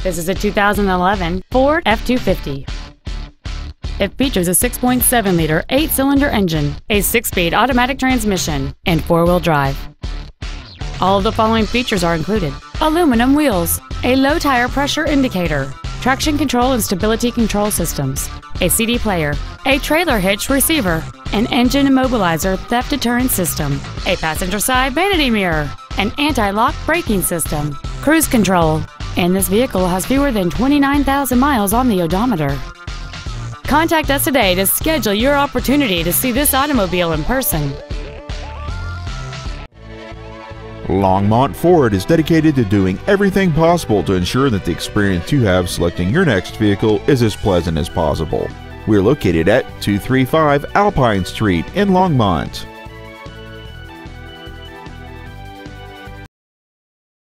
This is a 2011 Ford F-250. It features a 6.7-liter 8-cylinder engine, a 6-speed automatic transmission, and 4-wheel drive. All of the following features are included: aluminum wheels, a low tire pressure indicator, traction control and stability control systems, a CD player, a trailer hitch receiver, an engine immobilizer theft deterrent system, a passenger side vanity mirror, an anti-lock braking system, cruise control, and this vehicle has fewer than 29,000 miles on the odometer. Contact us today to schedule your opportunity to see this automobile in person. Longmont Ford is dedicated to doing everything possible to ensure that the experience you have selecting your next vehicle is as pleasant as possible. We're located at 235 Alpine Street in Longmont.